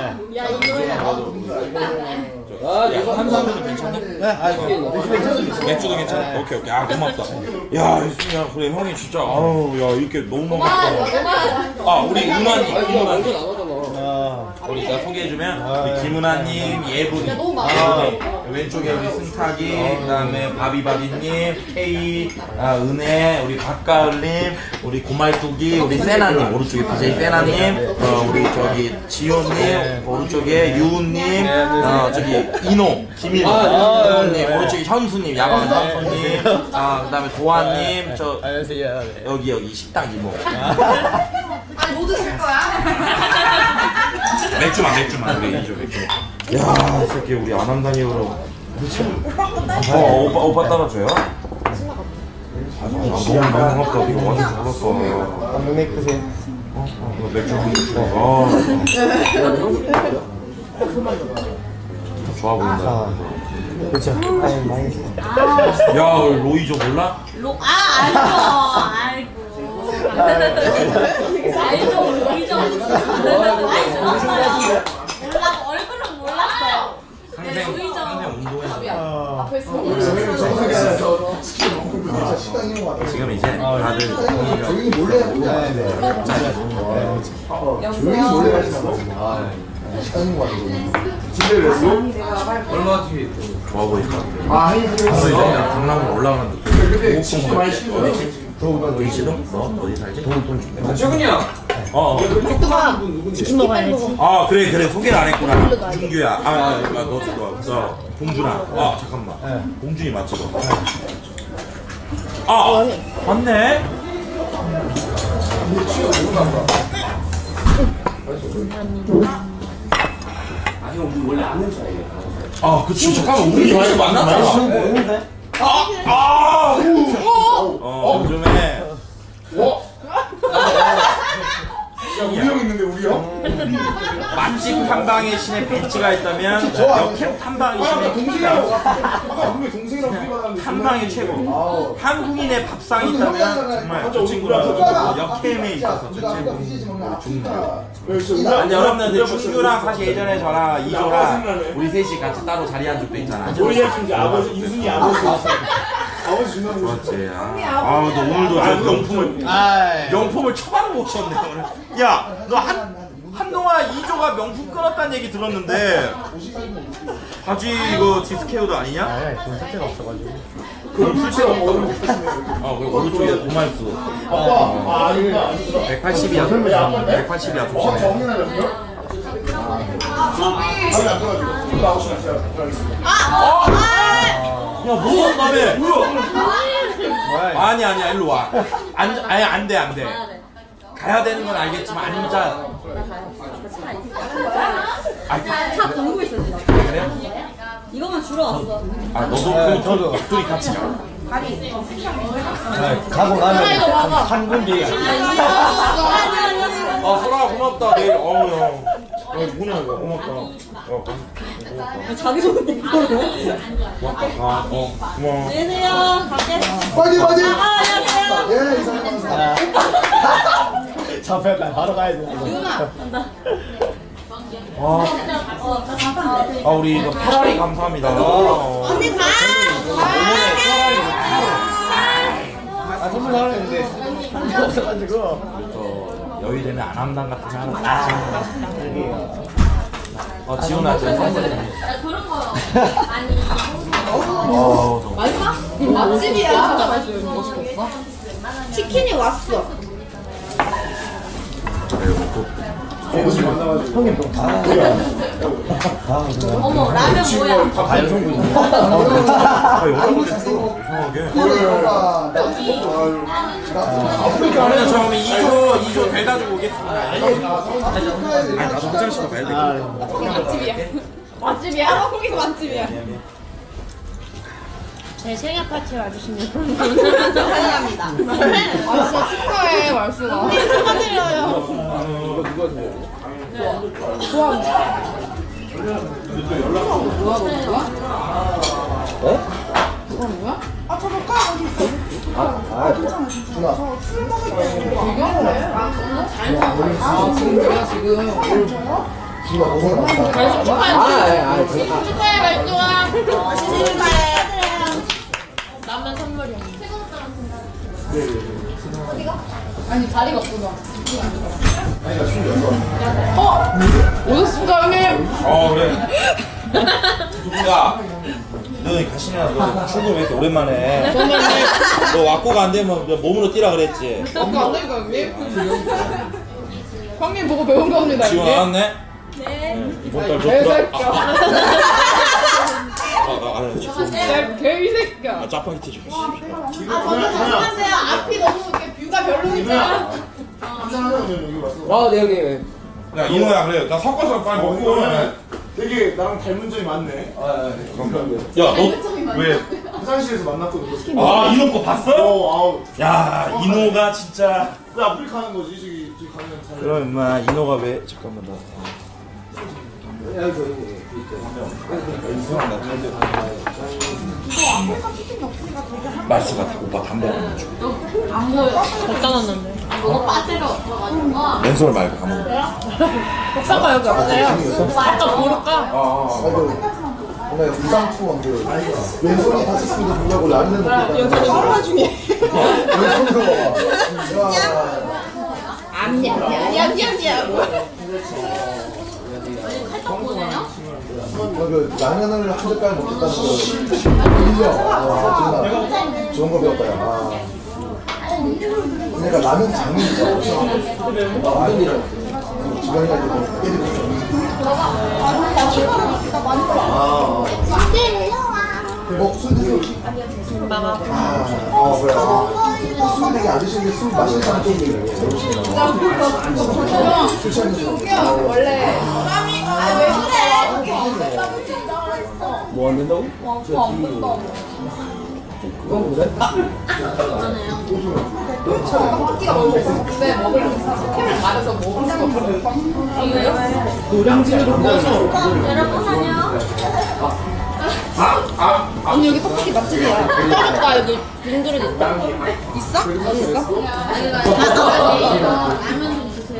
탄수화물은 괜찮냐? 네, 맥주도 괜찮아? 오케이. 고맙다. 야, 이승이야, 그래, 형이 진짜, 야, 이렇게 너무 많았다. 우리 은하님. 우리 나 소개해주면, 우리 김은하님, 예분이. 왼쪽에 우리 승탁이, 그 다음에 바비바비님, 케이, 은혜, 우리 박가을님, 우리 고말뚝이, 우리 세나님, 오른쪽에 BJ 세나님, 우리 저기 지효님, 오른쪽에 유우님, 저기 이노, 김인호님, 오른쪽에 현수님, 야광 현수님, 그 다음에 도화님, 여기 식당 이모. 뭐 드실 거야? 맥주만 우리 이죠 맥주. 야, 이 새끼 우리 안함다니으로. 오빠 따라줘요? 너무 고맙다. 이거 완전 잘났어. 감독님 크세요. 맥주 한 좋아 보인다. 그렇죠. 많이. 야, 로이조 몰라? 알죠, 로이죠. 얼굴은 몰랐어요. 항상 운동해서. 지금 이제 다들 조용히 몰래 식당인 것 같아요. 집에 랬어? 얼마 뒤에 좋아 보인다. 그래서 이제 강남으로 올라가는 근데 진짜 많이 쉬워. 도시동? 어디 살지? 동동 최근이야. 치킨 먹어야지. 그래 소개를 안 했구나. 준규야. 너 들어와. 봉준아. 잠깐만. 봉준이 맞지? 맞네. 형 우리 원래 아는 사이야. 그치. 잠깐만, 우리 많이 만났잖아. 요즘에. 우리 형 있는데 우리 형? 맛집 탐방의 신의 배지가 있다면 역캠 탐방의 신의 동생이라고 동생이라고 탐방의 최고. 한국인의 밥상이 있다면 정말 저 친구랑 역캠에 있어서 저 친구 준규. 아니, 여러분들 준규랑 사실 예전에 저랑 이조랑 우리 셋이 같이 따로 자리 한 적도 있잖아. 우리 아버지 이순이 아버지 준다고. 그렇지. 너 오늘도 명품을 처방 못 쳤네 오늘. 야, 너 한동안 이조가 명품 끊었다는 얘기 들었는데 바지 이거 디스케어도 아니냐? 돈 쓸 데가 없어가지고. 그럼 술취가 먹으면 그리고 오른쪽에 고말수. 180이야. 180이야. 조심해. 야, 뭐 한다며? 뭐야? 아니야, 일로 와. 안 돼. 가야 되는 건 알겠지만 앉아. 차 돌고 있어 지금. 그래? 이거만 주러 왔어. 너도 둘이 같이 가. 가고 나면 한 3분 뒤에. 소라가 고맙다. 내일 형. 문이야 이거 고맙다. 자기 소개 고마워. 고마워. 안녕하세요. 갈게. 빠지. 안녕하세요. 예, 이상합니다. 잡혔다. 바로 가야 돼. 간다. 우리 이거 페라리 감사합니다. 언니 가. 선물 사러 했는데 한게 없어가지고. 여의되면 안암당 같은 거 하나. 지훈아, 저 선물. 그런 거 아니. 맛있어? 맛집이야. 진짜 맛있어. 치킨이 왔어. 형님 좀 어머, 라면 뭐야? 다 여성분이네. 그러면 저 2조 될 가지고 오겠습니다. 나도 화장실 가야 돼. 맛집이야. 맛집이야? 거기가 맛집이야. 제 생일 파티에 와주시면 환영합니다. 아 진짜 축하해 말수가. 축하드려요. 누가 돼? 아, 저거 까 어디 있어? 준아. 술 먹을 때. 지금. 준아 너무 많다. 축하해 말동아. 생일 축하해. 라면 선물이야. 아니 자리가 없어서. 아니 나 26. 오셨습니까 형님? 그래. 누군가 너 가시냐 너 출근 왜 이렇게 오랜만에 너 왁구가 안 되면 너 몸으로 뛰라 그랬지. 아까 안 되니까 형님. 형님 보고 배운 겁니다 지원 형님. 나왔네? 네. 이번 달 개새끼야. 죄송합니다. 개새끼야. 짜파게티 좀 주십시오. 아 먼저 죄송한데요. 앞이 너무 이렇게 뷰가 별로니까. 아, 네 형님. 야 이노야 그래 나 섞어서 빨리 먹고. 되게 나랑 닮은 점이 많네. 야 너 왜? 화장실에서 만났거든. 아 이노 거 봤어? 아우. 야 이노가 진짜. 왜 아프리카 하는 거지? 저기 가면 잘. 그럼 임마 이노가 왜 잠깐만 나. 이상하다. 말수가 오빠 담배 안 먹어줘. 안 보여. 걷다 놨는데. 너가 빠뜨려 없어가지고. 맨손을 말고 가면. 복사가 여기 없어요. 아까 고를까? 오늘 이상투원 그 왼손이 다쳤음에도 불구하고 라면을 먹겠다. 얼마 중에. 왼손으로 먹어. 냠냠냠냠냠. 그 라면을 한 젓갈 먹겠다는 거 인정. 좋은 거 배웠다 야. 내가 라면 장인이야. 주변에 가지고 깨지고 있어. 술 드세요. 그래. 술 되게 안 드시는데 술 마시는 사람 좀 술 취하는 원래. 왜 그래? 뭐 안 된다고? 그건 그래? 파티가 너무 먹는데 먹을 캠을 맞아서 먹을 수가 없어요. 노량진으로 가서. 여러분 안녕. 언니 여기 떡볶이 맛집이야. 떨어졌다 여기 빈 그릇 있다. 있어? 어디 있어? 라면 좀 주세요.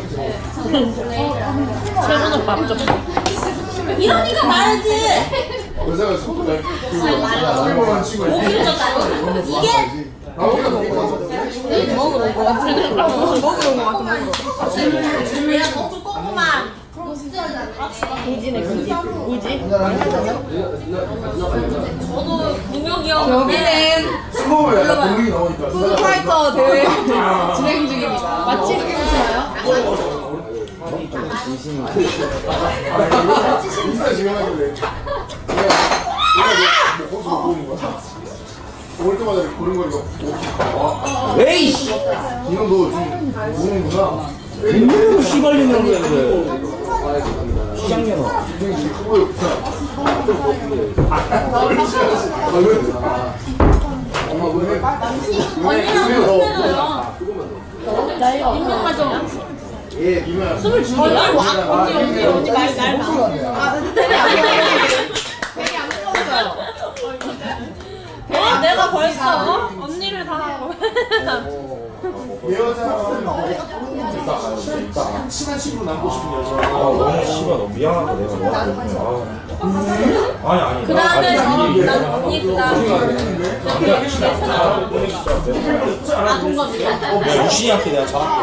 세분은 밥 좀. 이러니까 말하지. 여자가 손을 뭐 기르졌다. 이게 먹으러 온 거 같은 먹으러 온 거 같은 내가 너무 조금만 우지네 우지 저도 능력이었는데 술 먹으면 약간 동력이 나오니까. 푸드파이터 대회 진행 중입니다. 맛집 보시나요? 인사 지금 하길래. 내가 거기서 먹고 오는 거야. 올 때마다 고른 거 이거. 에이씨! 이런 거 좀 모르는구나. 민물로 씨발리는 거야, 그래. 시장면허. 인명만 좀 예, 이거야. 숨을 죽이야? 언니 말 내가 벌써 언니를 다 하고 내 여자는 친한 친구로 남고 싶은 여자. 너무 씨발 너무 미안하다 내가. 아니. 그 다음에 난 언니 그 다음에 유신이한테 내가 전화할게.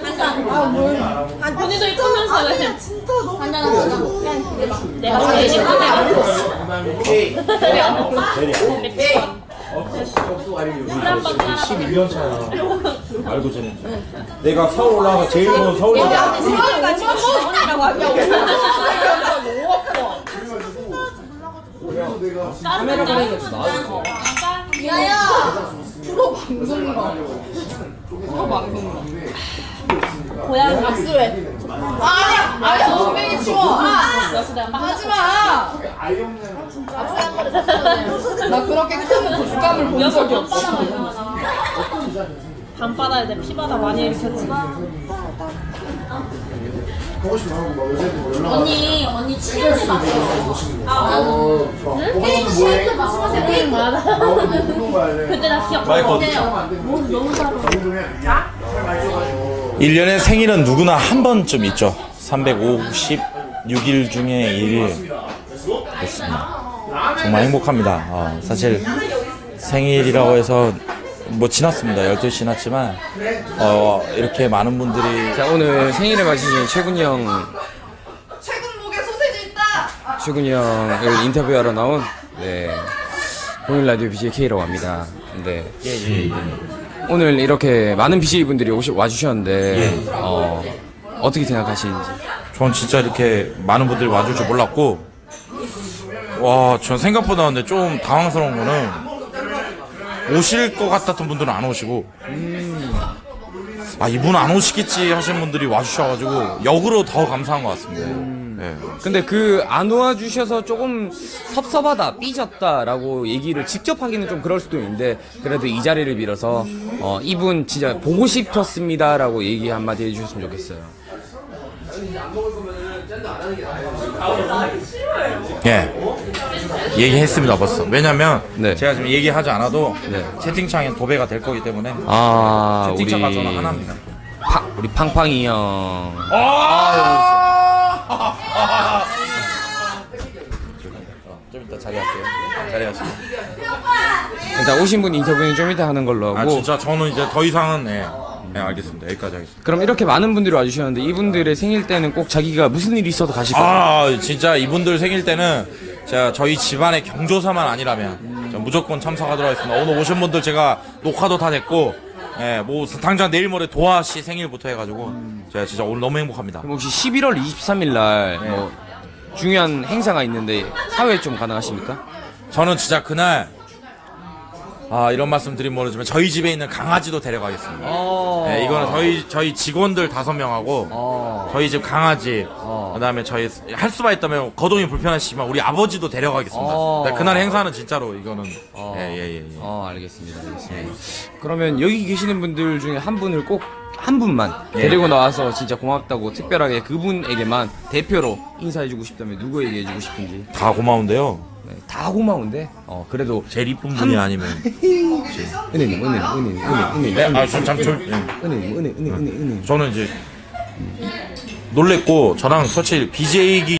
언니도 입으면서 진짜 너무 한잔 하자. 내가 제일 처음에 안 먹었어. 술한번 11년 차야. 알고 지냈지. 내가 서울 올라가서 제일 먼 서울에. 나한테 생각을 같이 먹으라고 하면 그래서 내가 카메라 보내는 거 야야 고양이 박수해. 아니야, 엉덩이 치워. 하지마. 나 그렇게 큰 독감을 본 적이 없어. 밤바다에 내 피바다 많이 일으켰지. 언니 치료제 맞죠? 응? 치료제 맞추면서 케이크 맞아. 그때 나 기억나. 너무 잘해. 1년에 생일은 누구나 한 번쯤 있죠. 356일 중에 1일 됐습니다. 정말 행복합니다. 사실 생일이라고 해서 뭐 지났습니다. 12시 지났지만 이렇게 많은 분들이 자, 오늘 생일을 맞으신 최군이 형, 최근 목에 소세지 있다. 최군이 형을 인터뷰하러 나온 보일 라디오 BJ K라고 합니다. 근데 오늘 이렇게 많은 BJ 분들이 와주셨는데 어떻게 생각하시는지? 전 진짜 이렇게 많은 분들이 와줄 줄 몰랐고, 전 생각보다 근데 좀 당황스러운 거는 오실 것 같았던 분들은 안 오시고, 이분 안 오시겠지 하시는 분들이 와주셔가지고 역으로 더 감사한 것 같습니다. 근데 안 와주셔서 조금 섭섭하다, 삐졌다라고 얘기를 직접 하기는 좀 그럴 수도 있는데, 그래도 이 자리를 빌어서 이분 진짜 보고 싶었습니다라고 얘기 한마디 해주셨으면 좋겠어요. 얘기했습니다 벌써. 왜냐면 제가 지금 얘기하지 않아도 채팅창에 도배가 될 거기 때문에 채팅창과 저는 하나입니다. 우리 팡팡이 형. 좀 이따 자리할게요. 자리하시죠. 일단 오신 분 인터뷰는 좀 이따 하는 걸로 하고. 진짜 저는 이제 더 이상은 알겠습니다. 여기까지 하겠습니다. 그럼 이렇게 많은 분들이 와주셨는데 이분들의 생일 때는 꼭 자기가 무슨 일이 있어도 가실 거예요? 진짜 이분들 생일 때는 제가 저희 집안의 경조사만 아니라면 무조건 참석하도록 하겠습니다. 오늘 오신 분들 제가 녹화도 다 됐고, 뭐 당장 내일 모레 도아 씨 생일부터 해가지고 제가 진짜 오늘 너무 행복합니다. 그럼 혹시 11월 23일 날 뭐 중요한 행사가 있는데 사회 좀 가능하십니까? 저는 진짜 그날 이런 말씀 드리면 모르지만 저희 집에 있는 강아지도 데려가겠습니다. 이거는 저희 직원들 5명하고 저희 집 강아지, 그다음에 저희 할 수만 있다면 거동이 불편하시지만 우리 아버지도 데려가겠습니다. 그날 행사는 진짜로 이거는 알겠습니다. 그러면 여기 계시는 분들 중에 한 분을 꼭 한 분만 데리고 나와서 진짜 고맙다고 특별하게 그분에게만 대표로 인사해주고 싶다면 누구에게 해주고 싶은지. 다 고마운데요. 다 고마운데 그래도 제일 이쁜 분이 아니면 은혜님. 저는 이제 놀랬고, 저랑 솔직히 BJ기